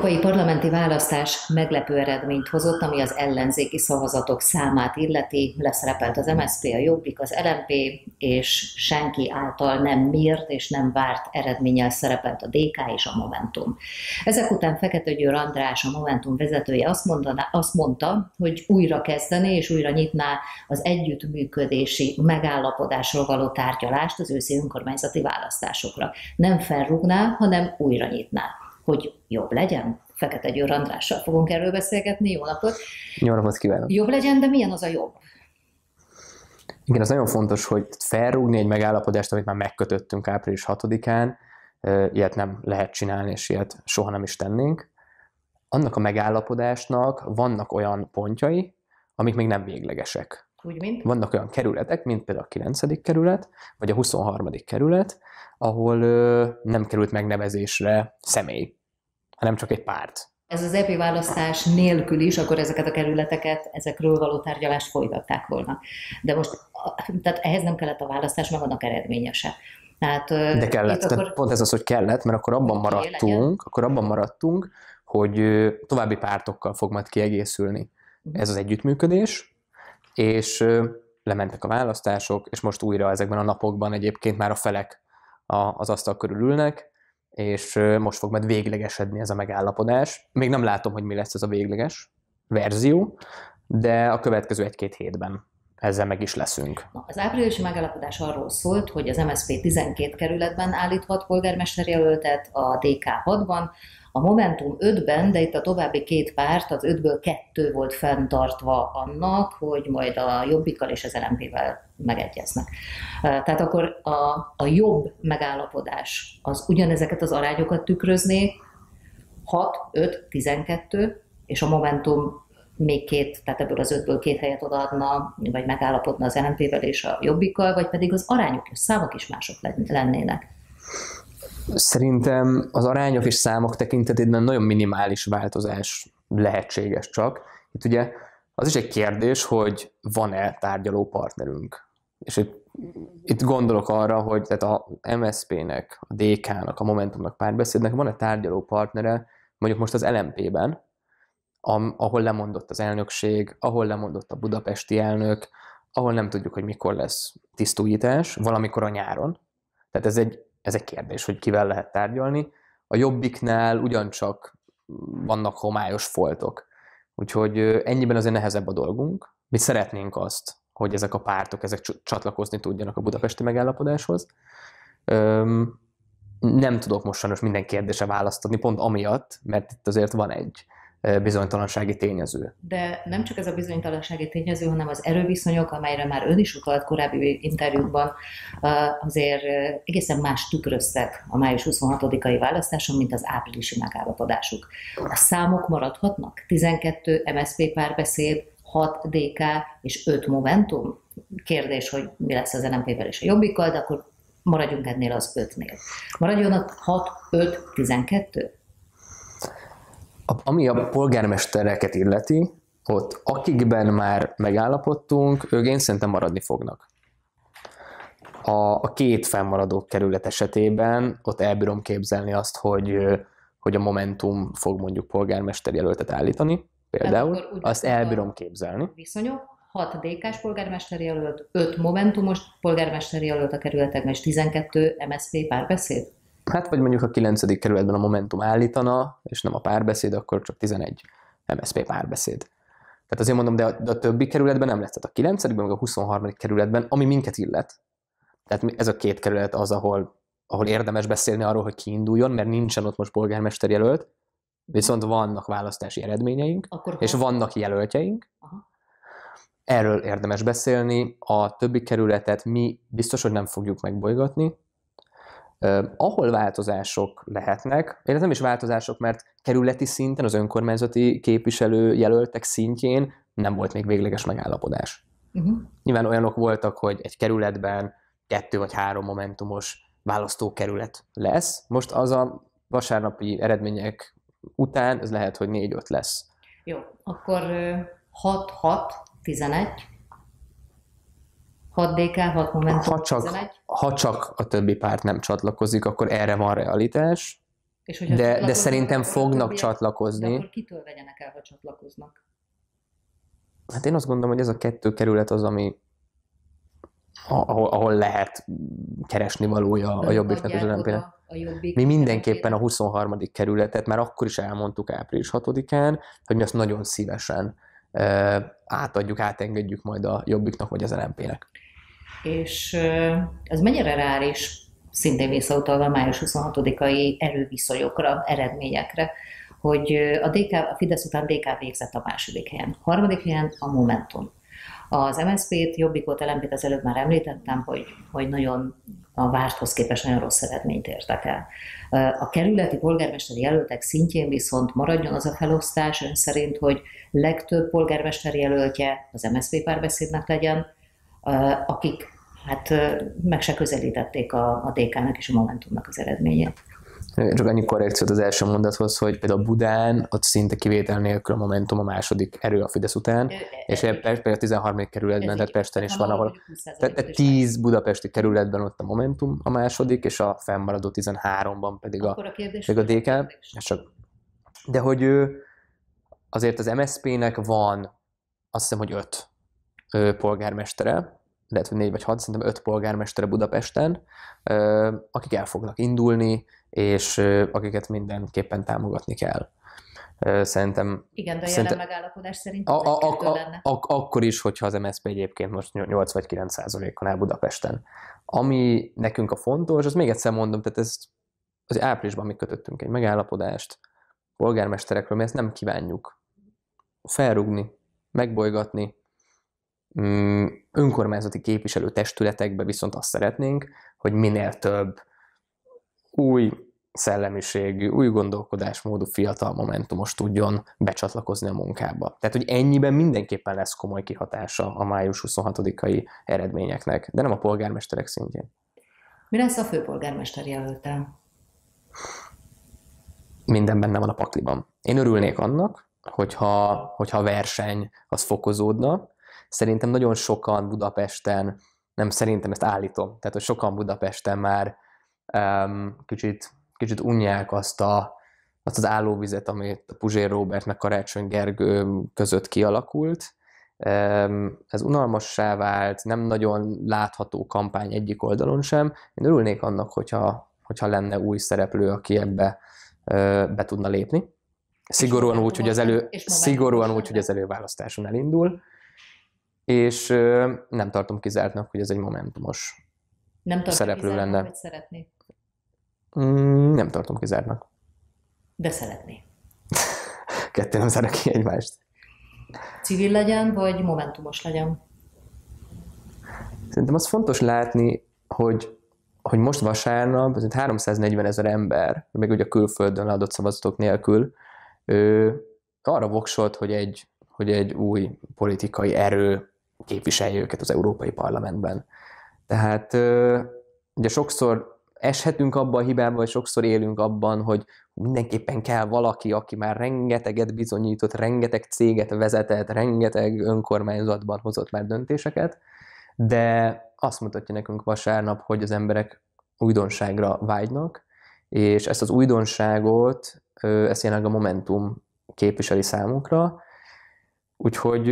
európai parlamenti választás meglepő eredményt hozott, ami az ellenzéki szavazatok számát illeti. Leszerepelt az MSZP, a Jobbik, az LMP, és senki által nem mért és nem várt eredménnyel szerepelt a DK és a Momentum. Ezek után Fekete Győr András, a Momentum vezetője azt mondta, hogy újra kezdené és újra nyitná az együttműködési megállapodásról való tárgyalást az őszi önkormányzati választásokra. Nem felrúgná, hanem újra nyitná. Hogy jobb legyen? Fekete Győr Andrással fogunk erről beszélgetni. Jó napot! Jó napot kívánok! Jobb legyen, de milyen az a jobb? Igen, az nagyon fontos, hogy felrúgni egy megállapodást, amit már megkötöttünk április 6-án, ilyet nem lehet csinálni, és ilyet soha nem is tennénk. Annak a megállapodásnak vannak olyan pontjai, amik még nem véglegesek. Úgy mint? Vannak olyan kerületek, mint például a 9. kerület, vagy a 23. kerület, ahol nem került megnevezésre személy, hanem csak egy párt. Ez az EP választás nélkül is, akkor ezeket a kerületeket, ezekről való tárgyalást folytatták volna. De most, tehát ehhez nem kellett a választás, mert annak eredményese. De kellett, akkor... pont ez az, hogy kellett, mert akkor abban maradtunk, hogy további pártokkal fog majd kiegészülni ez az együttműködés, és lementek a választások, és most újra ezekben a napokban egyébként már a felek az asztal körül ülnek, és most fog majd véglegesedni ez a megállapodás. Még nem látom, hogy mi lesz ez a végleges verzió, de a következő 1-2 hétben ezzel meg is leszünk. Az áprilisi megállapodás arról szólt, hogy az MSZP 12 kerületben állíthat polgármesterjelöltet, a DK 6-ban, a Momentum 5-ben, de itt a további 2 párt, az 5-ből 2 volt fenntartva annak, hogy majd a Jobbikkal és az LMP-vel megegyeznek. Tehát akkor a jobb megállapodás az ugyanezeket az arányokat tükrözné, 6, 5, 12, és a Momentum még 2, tehát ebből az 5-ből 2 helyet odaadna, vagy megállapodna az LMP-vel és a Jobbikkal, vagy pedig az arányok és számok is mások lennének. Szerintem az arányok és számok tekintetében nagyon minimális változás lehetséges csak. Itt ugye az is egy kérdés, hogy van-e tárgyaló partnerünk. És itt gondolok arra, hogy tehát a MSZP-nek, a DK-nak, a Momentumnak, Párbeszédnek van-e tárgyaló partnere, mondjuk most az LMP-ben, ahol lemondott az elnökség, ahol lemondott a budapesti elnök, ahol nem tudjuk, hogy mikor lesz tisztújítás, valamikor a nyáron. Tehát ez egy kérdés, hogy kivel lehet tárgyalni. A Jobbiknál ugyancsak vannak homályos foltok. Úgyhogy ennyiben azért nehezebb a dolgunk. Mi szeretnénk azt, hogy ezek a pártok csatlakozni tudjanak a budapesti megállapodáshoz. Nem tudok most sajnos minden kérdésre választ adni, pont amiatt, mert itt azért van egy bizonytalansági tényező. De nem csak ez a bizonytalansági tényező, hanem az erőviszonyok, amelyre már ön is utalt korábbi interjúkban, azért egészen más tükröztek a május 26-ai választáson, mint az áprilisi megállapodásuk. A számok maradhatnak? 12 MSZP Párbeszéd, 6 DK és 5 Momentum? Kérdés, hogy mi lesz az LMP-vel és a Jobbikkal, de akkor maradjunk ennél az 5-nél. Maradjon a 6, 5, 12? Ami a polgármestereket illeti, ott akikben már megállapodtunk, ők én szerintem maradni fognak. A 2 fennmaradó kerület esetében ott elbírom képzelni azt, hogy a Momentum fog mondjuk polgármesterjelöltet állítani, például. Azt elbírom képzelni. Viszonyok, 6 DK-s polgármesterjelölt, 5 Momentumos polgármesterjelölt a kerületekben, és 12 MSZP Párbeszéd? Hát vagy mondjuk a 9. kerületben a Momentum állítana, és nem a Párbeszéd, akkor csak 11 MSZP Párbeszéd. Tehát azért mondom, de a többi kerületben nem lesz. Tehát a 9. meg a 23. kerületben, ami minket illet. Tehát ez a 2 kerület az, ahol érdemes beszélni arról, hogy kiinduljon, mert nincsen ott most polgármesterjelölt, viszont vannak választási eredményeink, és vannak jelöltjeink. Aha. Erről érdemes beszélni. A többi kerületet mi biztos, hogy nem fogjuk megbolygatni. Ahol változások lehetnek, ez nem is változások, mert kerületi szinten, az önkormányzati képviselő jelöltek szintjén nem volt még végleges megállapodás. Nyilván olyanok voltak, hogy egy kerületben 2 vagy 3 momentumos választókerület lesz. Most az a vasárnapi eredmények után, ez lehet, hogy 4-5 lesz. Jó, akkor 6-6, 11. 6 DK, 6 Momentum, 11. Ha csak a többi párt nem csatlakozik, akkor erre van realitás. de szerintem fognak csatlakozni. De akkor kitől vegyenek el, ha csatlakoznak? Hát én azt gondolom, hogy ez a 2 kerület az, ahol lehet keresni valója a Jobbiknak és az LMP-nek. Mi mindenképpen a 23. kerületet, már akkor is elmondtuk április 6-án, hogy mi azt nagyon szívesen átengedjük majd a Jobbiknak vagy az LMP-nek. És ez mennyire reális, szintén visszautalva május 26-ai erőviszonyokra, eredményekre, hogy a Fidesz után DK végzett a második helyen. Harmadik helyen a Momentum. Az MSZP-t, Jobbikot, LMP-t az előbb már említettem, hogy nagyon a várthoz képest nagyon rossz eredményt értek el. A kerületi polgármesteri jelöltek szintjén viszont maradjon az a felosztás ön szerint, hogy legtöbb polgármesteri jelöltje az MSZP Párbeszédnek legyen, akik hát meg se közelítették a DK-nak és a Momentumnak az eredményét. Csak annyi korrekciót az első mondathoz, hogy például Budán ott szinte kivétel nélkül a Momentum a második erő a Fidesz után, és például a 13. kerületben, tehát Pesten is van, ahol tehát 10 budapesti kerületben ott a Momentum a második, és a fennmaradó 13-ban pedig a DK. De hogy azért az MSZP-nek van, azt hiszem, hogy 5 polgármestere, lehet, hogy 4 vagy 6, szerintem 5 polgármestere Budapesten, akik el fognak indulni, és akiket mindenképpen támogatni kell. Szerintem... Igen, de a jelen megállapodás szerint akkor is, hogyha az MSZP egyébként most 8 vagy 9%-on áll Budapesten. Ami nekünk a fontos, az még egyszer mondom, tehát az áprilisban mi kötöttünk egy megállapodást polgármesterekről, mi ezt nem kívánjuk felrúgni, megbolygatni. Önkormányzati képviselő testületekbe viszont azt szeretnénk, hogy minél több új szellemiségű, új gondolkodásmódú fiatal momentumos tudjon becsatlakozni a munkába. Tehát, hogy ennyiben mindenképpen lesz komoly kihatása a május 26-ai eredményeknek, de nem a polgármesterek szintjén. Mi lesz a főpolgármester jelölttel? Minden benne van a pakliban. Én örülnék annak, hogyha a verseny az fokozódna. Szerintem nagyon sokan Budapesten, nem szerintem, ezt állítom, tehát hogy sokan Budapesten már kicsit unják azt az állóvizet, amit a Puzsér Róbert meg Karácsony Gergő között kialakult. Ez unalmassá vált, nem nagyon látható kampány egyik oldalon sem. Én örülnék annak, hogyha lenne új szereplő, aki ebbe be tudna lépni. Szigorúan úgy, hogy az előválasztáson elindul. És nem tartom kizártnak, hogy ez egy momentumos szereplő lenne. Vagy szeretné? Nem tartom kizártnak. De szeretné. Kettő nem zárnak ki egymást. Civil legyen, vagy momentumos legyen? Szerintem az fontos látni, hogy most vasárnap 340 000 ember, még ugye a külföldön adott szavazatok nélkül, arra voksolt, hogy egy új politikai erő képviselje őket az Európai Parlamentben. Tehát ugye sokszor eshetünk abba a hibába, vagy sokszor élünk abban, hogy mindenképpen kell valaki, aki már rengeteget bizonyított, rengeteg céget vezetett, rengeteg önkormányzatban hozott már döntéseket, de azt mutatja nekünk vasárnap, hogy az emberek újdonságra vágynak, és ezt az újdonságot, ezt jelenleg a Momentum képviseli számunkra, úgyhogy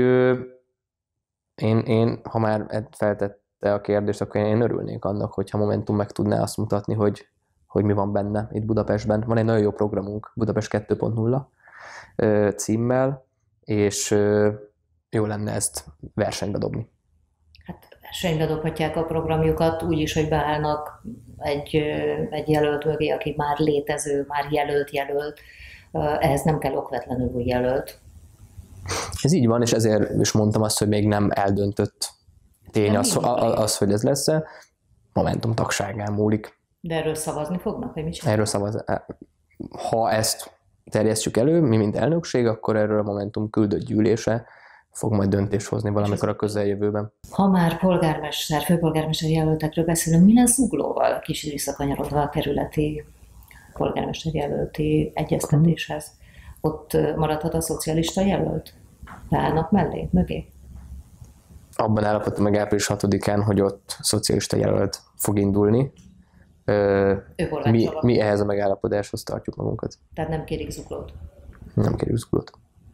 én, ha már feltette a kérdést, akkor én örülnék annak, hogyha Momentum meg tudná azt mutatni, hogy mi van benne itt Budapestben. Van egy nagyon jó programunk, Budapest 2.0 címmel, és jó lenne ezt versenybe dobni. Hát versenybe dobhatják a programjukat úgy is, hogy beállnak egy jelölt mögé, aki már létező, már jelölt. Ehhez nem kell okvetlenül új jelölt. Ez így van, és ezért is mondtam azt, hogy még nem eldöntött tény az, hogy ez lesz-e. Momentum tagságán múlik. De erről szavazni fognak, vagy mit csinálnak? Erről szavaz. Ha ezt terjesztjük elő, mi mint elnökség, akkor erről a Momentum küldött gyűlése fog majd döntést hozni valamikor a közeljövőben. Ha már főpolgármester jelöltekről beszélünk, mi lesz Zuglóval? Kicsit visszakanyarodva a kerületi polgármester jelölti egyeztetéshez. Ott maradhat a szocialista jelölt? Beállnak mögé? Abban állapodtam meg április 6-án, hogy ott szocialista jelölt fog indulni. mi ehhez a megállapodáshoz tartjuk magunkat. Tehát nem kérik Zuglót. Nem kérjük Zuglót.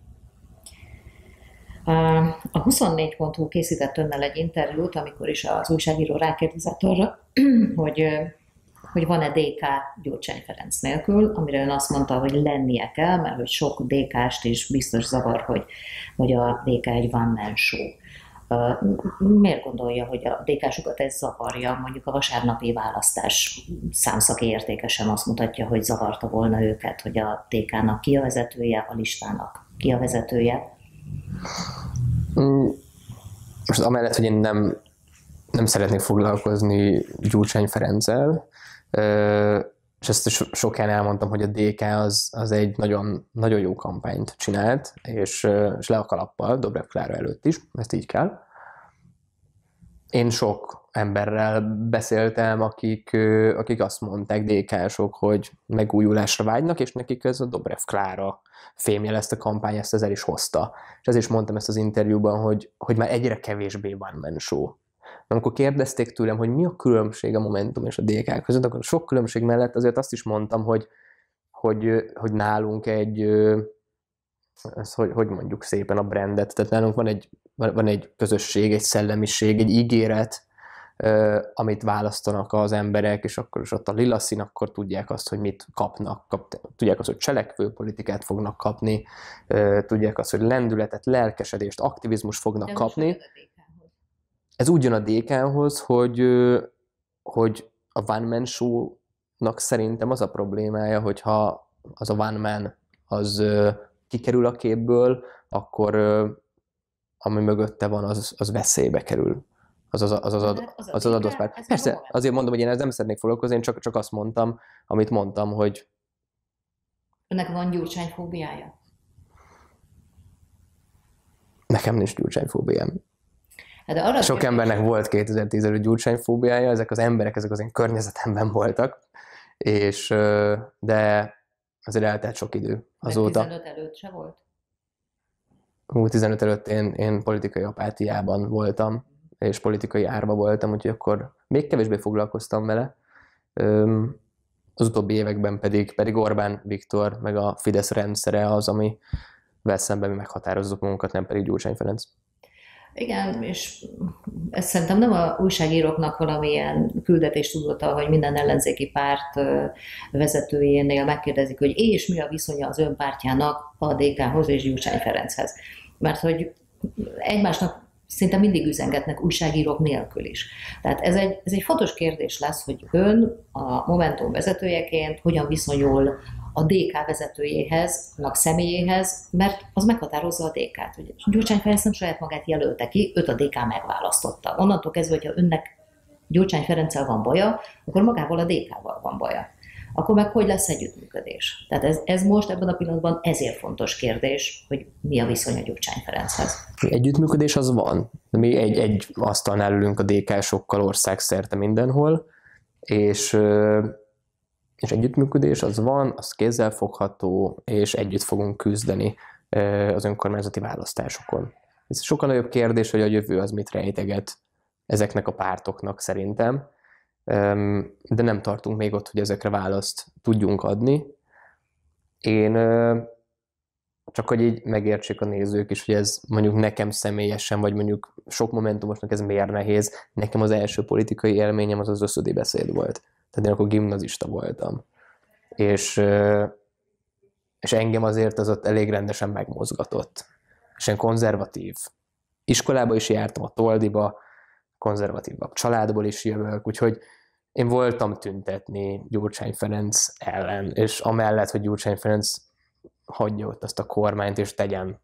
A 24.hu készített önnel egy interjút, amikor is az újságíró rákérdezett arra, hogy van-e DK Gyurcsány Ferenc nélkül, amire ön azt mondta, hogy lennie kell, mert hogy sok DK-st is biztos zavar, hogy a DK egy one-man show. Miért gondolja, hogy a DK-sokat ez zavarja? Mondjuk a vasárnapi választás számszaki értékesen azt mutatja, hogy zavarta volna őket, hogy a DK-nak ki a vezetője, a listának ki a vezetője. Most amellett, hogy én nem szeretnék foglalkozni Gyurcsány Ferenccel, és ezt sokan elmondtam, hogy a DK az egy nagyon, nagyon jó kampányt csinált, és le a kalappal, Dobrev Klára előtt is, ezt így kell. Én sok emberrel beszéltem, akik azt mondták, DK-sok, hogy megújulásra vágynak, és nekik ez a Dobrev Klára fémjel ezt a kampány, ezt ezzel is hozta. És ezért is mondtam ezt az interjúban, hogy már egyre kevésbé one-man show. Amikor kérdezték tőlem, hogy mi a különbség a Momentum és a DK között, akkor sok különbség mellett azért azt is mondtam, hogy nálunk hogy mondjuk szépen a brandet, tehát nálunk van egy közösség, egy szellemiség, egy ígéret, amit választanak az emberek, és akkor is ott a lila szín, akkor tudják azt, hogy mit kapnak. Tudják azt, hogy cselekvő politikát fognak kapni, tudják azt, hogy lendületet, lelkesedést, aktivizmus fognak kapni. Ez úgy jön a DK-hoz, hogy a one man show-nak szerintem az a problémája, hogyha az a one man az kikerül a képből, akkor ami mögötte van, az veszélybe kerül. Az adott párt. Persze, azért mondom, hogy én ezzel nem szeretnék foglalkozni, én csak azt mondtam, amit mondtam, hogy... Önnek van Gyurcsányfóbiája? Nekem nincs Gyurcsányfóbiám. Hát arra sok embernek volt 2010 előtt Gyurcsányfóbiája, ezek az emberek, ezek az én környezetemben voltak, de azért eltelt sok idő azóta. 15 előtt se volt? 15 előtt én politikai apátiában voltam, és politikai árva voltam, úgyhogy akkor még kevésbé foglalkoztam vele. Az utóbbi években pedig Orbán Viktor, meg a Fidesz rendszere az, amivel szemben mi meghatározzuk magunkat, nem pedig Gyurcsány Ferenc. Igen, és ez szerintem nem a újságíróknak valamilyen küldetéstudata, hogy minden ellenzéki párt vezetőjénél megkérdezik, hogy és mi a viszonya az ön pártjának a DK-hoz és Gyurcsány Ferenchez. Mert hogy egymásnak szinte mindig üzengetnek újságírók nélkül is. Tehát ez egy fontos kérdés lesz, hogy ön a Momentum vezetőjeként hogyan viszonyul a DK vezetőjéhez, annak személyéhez, mert az meghatározza a DK-t. Gyurcsány Ferenc nem saját magát jelölte ki, őt a DK megválasztotta. Onnantól kezdve, hogyha önnek Gyurcsány Ferenccel van baja, akkor magával a DK-val van baja. Akkor meg hogy lesz együttműködés? Tehát ez most ebben a pillanatban ezért fontos kérdés, hogy mi a viszony a Gyurcsány Ferenchez. Együttműködés az van. Mi egy asztalnál ülünk a DK-sokkal országszerte mindenhol, és együttműködés az van, az kézzelfogható, és együtt fogunk küzdeni az önkormányzati választásokon. Ez sokkal nagyobb kérdés, hogy a jövő az mit rejteget ezeknek a pártoknak szerintem, de nem tartunk még ott, hogy ezekre választ tudjunk adni. Én csak hogy így megértsék a nézők is, hogy ez mondjuk nekem személyesen, vagy mondjuk sok momentumosnak ez miért nehéz. Nekem az első politikai élményem az összödi beszéd volt. Tehát én akkor gimnazista voltam. És engem azért az ott elég rendesen megmozgatott. És én konzervatív iskolába is jártam, a Toldiba, konzervatívabb családból is jövök, úgyhogy én voltam tüntetni Gyurcsány Ferenc ellen, és amellett, hogy Gyurcsány Ferenc hagyja ott azt a kormányt, és tegyen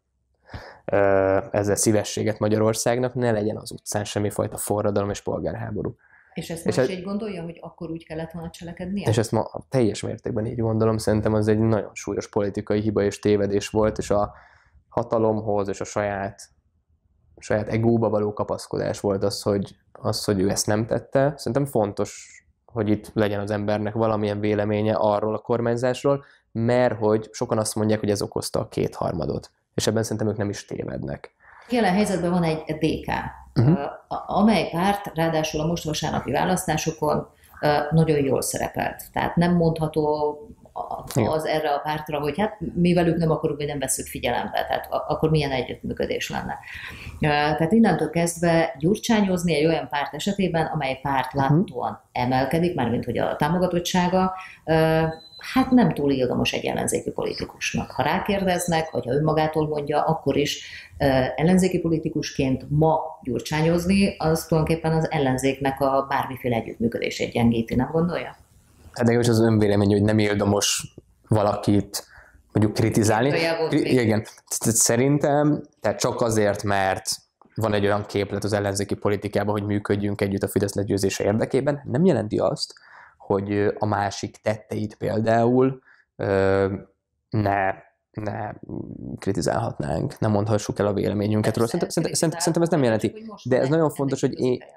ezzel szívességet Magyarországnak, ne legyen az utcán semmifajta forradalom és polgárháború. És ezt most így gondolja, hogy akkor úgy kellett volna cselekednie? És ezt ma teljes mértékben így gondolom, szerintem az egy nagyon súlyos politikai hiba és tévedés volt, és a hatalomhoz és a saját egóba való kapaszkodás volt az, hogy ő ezt nem tette. Szerintem fontos, hogy itt legyen az embernek valamilyen véleménye arról a kormányzásról, mert hogy sokan azt mondják, hogy ez okozta a 2/3, és ebben szerintem ők nem is tévednek. Jelen helyzetben van egy DK, amely párt ráadásul a most vasárnapi választásokon nagyon jól szerepelt. Tehát nem mondható az erre a pártra, hogy hát mi velük nem akarunk, vagy nem veszük figyelembe, tehát akkor milyen együttműködés lenne. Tehát innentől kezdve gyurcsányozni egy olyan párt esetében, amely párt láthatóan emelkedik, mármint hogy a támogatottsága, hát nem túl illamos egy ellenzéki politikusnak. Ha rákérdeznek, vagy ha önmagától mondja, akkor is ellenzéki politikusként ma gyurcsányozni, az tulajdonképpen az ellenzéknek a bármiféle együttműködését gyengíti, nem gondolja? Hát de az önvélemény, hogy nem illdomos valakit mondjuk kritizálni. Igen. Szerintem, tehát csak azért, mert van egy olyan képlet az ellenzéki politikában, hogy működjünk együtt a Fidesz legyőzése érdekében, nem jelenti azt, hogy a másik tetteit például ne kritizálhatnánk, nem mondhassuk el a véleményünket róla. Szerintem ez nem jelenti. De ez nagyon fontos, hogy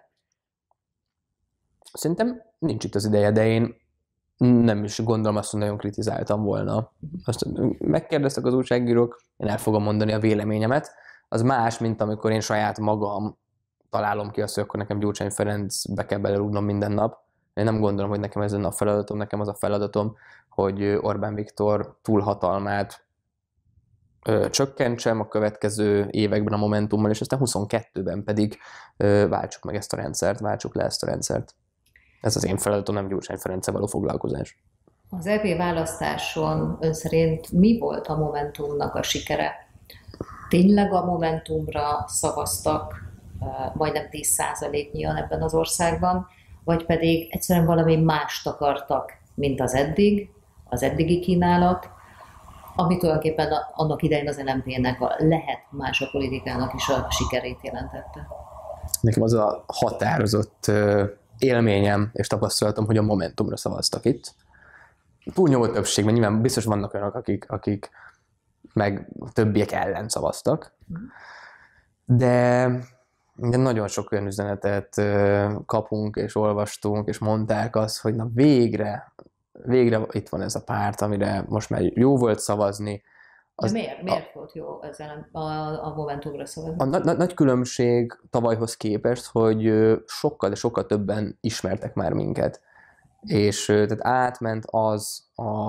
szerintem nincs itt az ideje, de én nem is gondolom azt, hogy nagyon kritizáltam volna. Azt megkérdeztek az újságírók, én el fogom mondani a véleményemet. Az más, mint amikor én saját magam találom ki azt, hogy akkor nekem Gyurcsány Ferencbe kell belerúgnom minden nap. Én nem gondolom, hogy nekem ez a feladatom, nekem az a feladatom, hogy Orbán Viktor túlhatalmát csökkentsem a következő években a Momentummal, és aztán 22-ben pedig váltsuk meg ezt a rendszert, váltsuk le ezt a rendszert. Ez az én feladatom, nem Gyurcsány Ferenccel való foglalkozás. Az EP választáson ön szerint mi volt a Momentumnak a sikere? Tényleg a Momentumra szavaztak majdnem 10%-nyian ebben az országban, vagy pedig egyszerűen valami mást akartak, mint az eddigi kínálat, ami tulajdonképpen annak idején az LMP-nek lehet más a politikának is a sikerét jelentette? Nekem az a határozott élményem és tapasztalatom, hogy a Momentumra szavaztak itt. Túlnyomó többségben, nyilván biztos vannak olyanok, akik meg többiek ellen szavaztak, de nagyon sok olyan üzenetet kapunk és olvastunk, és mondták azt, hogy na végre itt van ez a párt, amire most már jó volt szavazni. De miért volt jó ezzel a Momentumra szavazni? A nagy különbség tavalyhoz képest, hogy sokkal, de sokkal többen ismertek már minket. És tehát átment az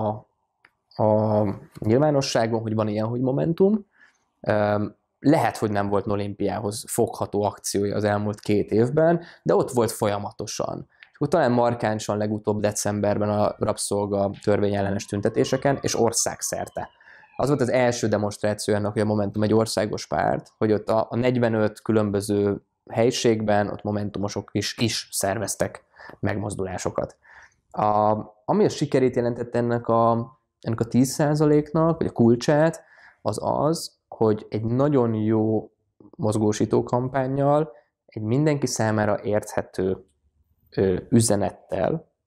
a nyilvánosságon, hogy van ilyen, hogy Momentum. Lehet, hogy nem volt olimpiához fogható akciója az elmúlt 2 évben, de ott volt folyamatosan. És akkor talán markánsan legutóbb decemberben a rabszolga törvényellenes tüntetéseken, és országszerte. Az volt az első demonstráció annak, hogy a Momentum egy országos párt, hogy ott a 45 különböző helyiségben ott momentumosok is szerveztek megmozdulásokat. Ami a sikerét jelentett ennek a 10%-nak, vagy a kulcsát, az, hogy egy nagyon jó mozgósító kampánnyal, egy mindenki számára érthető üzenettel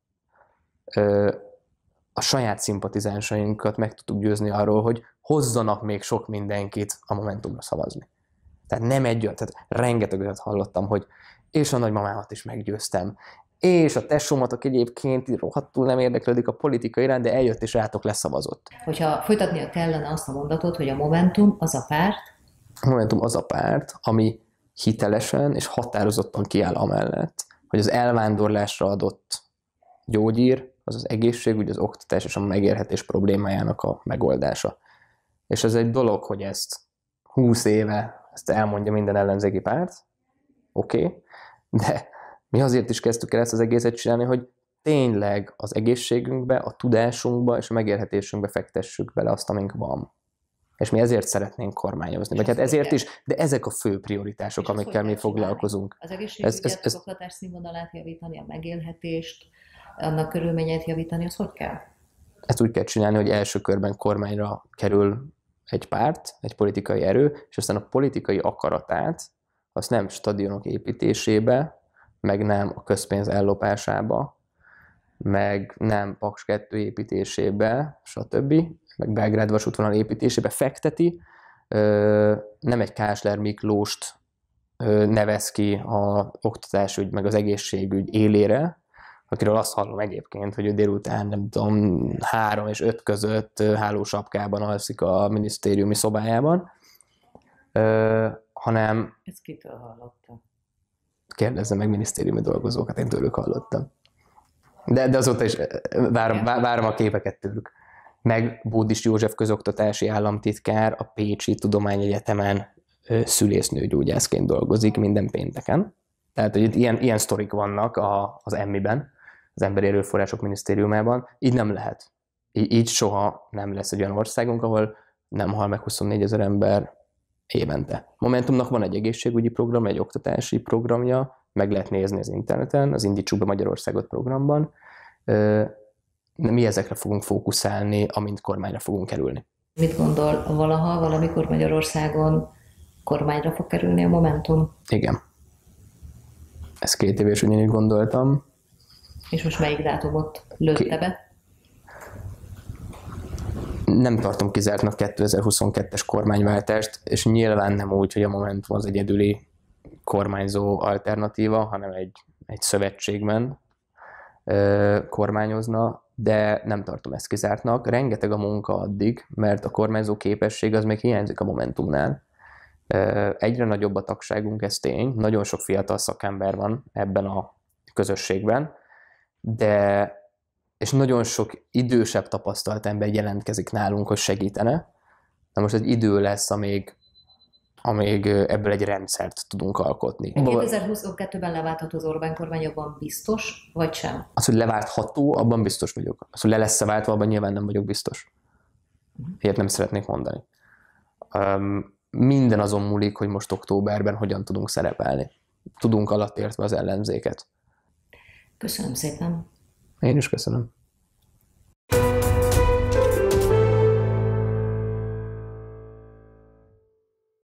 a saját szimpatizánsainkat meg tudtuk győzni arról, hogy hozzanak még sok mindenkit a Momentumra szavazni. Tehát nem tehát rengeteg olyat hallottam, hogy és a nagymamámat is meggyőztem, és a tesómat, aki egyébként rohadtul nem érdeklődik a politika iránt, de eljött és rátok leszavazott. Hogyha folytatnia kellene azt a mondatot, hogy a Momentum az a párt? A Momentum az a párt, ami hitelesen és határozottan kiáll amellett, hogy az elvándorlásra adott gyógyír, az az egészségügy, az oktatás és a megélhetés problémájának a megoldása. És ez egy dolog, hogy ezt 20 éve ezt elmondja minden ellenzéki párt, oké, de mi azért is kezdtük el ezt az egészet csinálni, hogy tényleg az egészségünkbe, a tudásunkba és a megélhetésünkbe fektessük bele azt, amink van. És mi ezért szeretnénk kormányozni. Vagy hát ezért is, de ezek a fő prioritások, amikkel mi foglalkozunk. Az egészségügyet, az oktatás színvonalát javítani, a megélhetést, annak körülményeit javítani, az hogy kell? Ezt úgy kell csinálni, hogy első körben kormányra kerül egy párt, egy politikai erő, és aztán a politikai akaratát, azt nem stadionok építésébe, meg nem a közpénz ellopásába, meg nem Paks 2 építésébe, stb., meg Belgrád vasútvonal építésébe fekteti, nem egy Kásler Miklóst nevez ki az oktatásügy, meg az egészségügy élére, akiről azt hallom egyébként, hogy ő délután, nem tudom, 3 és 5 között hálósapkában alszik a minisztériumi szobájában, hanem... Ezt kitől hallottam? Kérdezze meg minisztériumi dolgozókat, én tőlük hallottam. De azóta is várom a képeket tőlük. Meg Bódis József közoktatási államtitkár a Pécsi Tudományegyetemen szülésznőgyógyászként dolgozik minden pénteken. Tehát, hogy itt ilyen sztorik vannak az EMMI-ben, az Emberi Erőforrások Minisztériumában. Így nem lehet. Így soha nem lesz egy olyan országunk, ahol nem hal meg 24 000 ember évente. Momentumnak van egy egészségügyi program, egy oktatási programja, meg lehet nézni az interneten, az Indítsuk be Magyarországot programban. Mi ezekre fogunk fókuszálni, amint kormányra fogunk kerülni. Mit gondol, valamikor Magyarországon kormányra fog kerülni a Momentum? Igen. Ez 2 év, és ugyanígy gondoltam. És most melyik dátumot lőtte be? Nem tartom kizártnak 2022-es kormányváltást, és nyilván nem úgy, hogy a Momentum az egyedüli kormányzó alternatíva, hanem egy szövetségben kormányozna, de nem tartom ezt kizártnak. Rengeteg a munka addig, mert a kormányzó képesség az még hiányzik a Momentumnál. Egyre nagyobb a tagságunk, ez tény, nagyon sok fiatal szakember van ebben a közösségben, és nagyon sok idősebb tapasztalt ember jelentkezik nálunk, hogy segítene. De most egy idő lesz, amíg ebből egy rendszert tudunk alkotni. 2022-ben leváltható az Orbán kormány, abban biztos, vagy sem? Az, hogy leváltható, abban biztos vagyok. Az, hogy le lesz váltva, abban nyilván nem vagyok biztos. Ilyet nem szeretnék mondani. Minden azon múlik, hogy most októberben hogyan tudunk szerepelni. Tudunk alattértve az ellenzéket. Köszönöm szépen. Én is köszönöm.